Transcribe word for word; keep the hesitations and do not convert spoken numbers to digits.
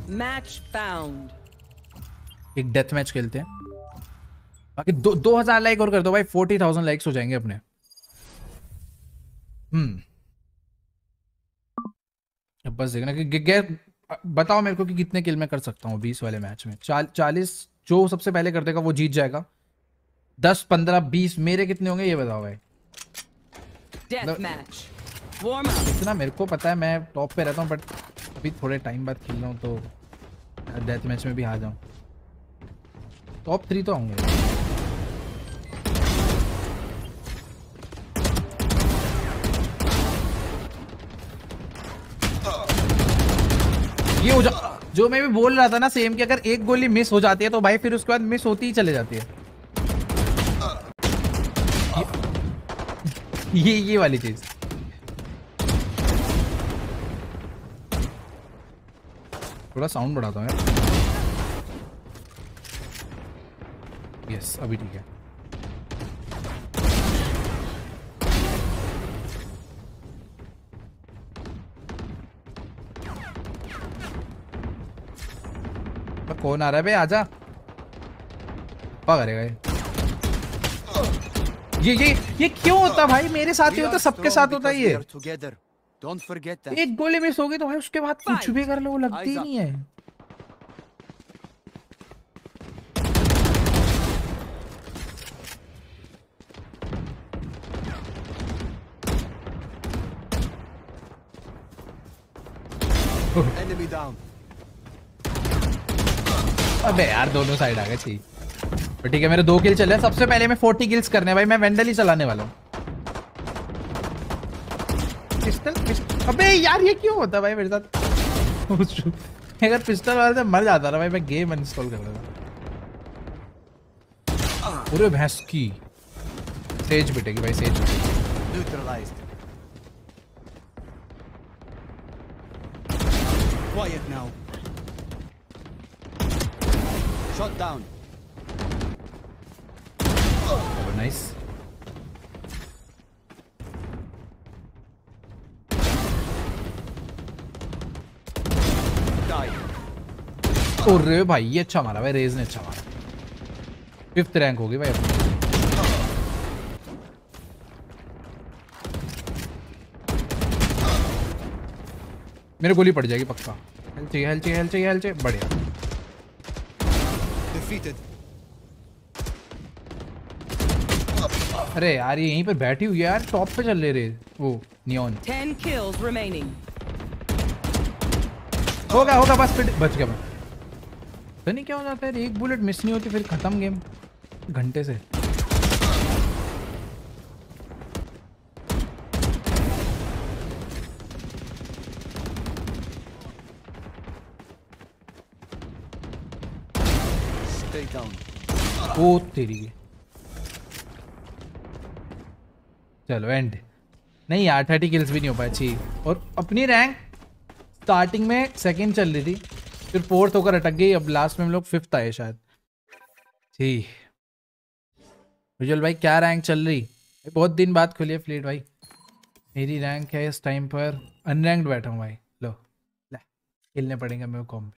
Match found. एक death match खेलते हैं, बाकी दो दो हजार लाइक और कर दो भाई, फोर्टी थाउजेंड लाइक्स हो जाएंगे अपने। हम्म अब बस देखना कि गे, बताओ मेरे को कि कितने किल मैं कर सकता हूँ बीस वाले मैच में। चाल चालीस जो सबसे पहले कर देगा वो जीत जाएगा। दस पंद्रह बीस मेरे कितने होंगे ये बताओ भाई। डेथ मतलब मैच वार्म अप। इतना मेरे को पता है, मैं टॉप पे रहता हूँ, बट अभी थोड़े टाइम बाद खेल रहा हूँ तो डेथ मैच में भी आ जाऊँ। टॉप थ्री तो होंगे। ये हो जा, जो मैं भी बोल रहा था ना सेम, कि अगर एक गोली मिस हो जाती है तो भाई फिर उसके बाद मिस होती ही चले जाती है। ये ये, ये वाली चीज। थोड़ा साउंड बढ़ाता हूँ यार। यस अभी ठीक है। तो कौन आ रहा है बे, आजा। पा करेगा ये ये ये ये क्यों होता भाई, मेरे साथ ही होता, सबके साथ होता है ये। एक गोली मिस होगी तो भाई उसके बाद कुछ भी कर लो वो लगती ही नहीं है। Enemy down. अबे यार दोनों साइड आ गए छी। तो ठीक है मेरे दो किल चले, सबसे पहले मैं फोर्टी किल्स करने हैं भाई, मैं वेंडल ही चलाने वाला हूँ। पिस्टल, पिस्टल अबे यार ये क्यों होता है भाई मेरे साथ। अगर पिस्टल वाले से मर जाता ना भाई, मैं गेम अनइंस्टॉल कर देता। पूरे भैंस की सेज बिटेगी भाई, Sage Neutralized. Quiet now. Shot down. Nice. अरे भाई ये अच्छा मारा भाई, रेज ने अच्छा मारा। फिफ्थ रैंक होगी भाई अपनी। मेरे गोली पड़ जाएगी पक्का। हेल चाहिए, हेल चाहिए, हेल चाहिए, हेल चाहिए, बढ़िया। Defeated. अरे यार ये यहीं पर बैठी हुई है यार, टॉप पे चल ले रहे वो नियॉन। Ten kills remaining. होगा होगा बस, फिर बच गया मैं। तो नहीं क्या हो जाता है, एक बुलेट मिस नहीं होती फिर खत्म गेम घंटे से। Stay down. ओ तेरी की। चलो एंड। नहीं यार थर्टी किल्स भी नहीं हो पाए अच्छी। और अपनी रैंक स्टार्टिंग में सेकंड चल रही थी, फिर फोर्थ होकर अटक गई, अब लास्ट में हम लोग फिफ्थ आए शायद। ठीक विजुअल भाई क्या रैंक चल रही, बहुत दिन बाद खुली है फ्लीट भाई। मेरी रैंक है इस टाइम पर अनरैंक्ड बैठा हूँ भाई। लो ले खेलने पड़ेंगे मेरे को कॉम।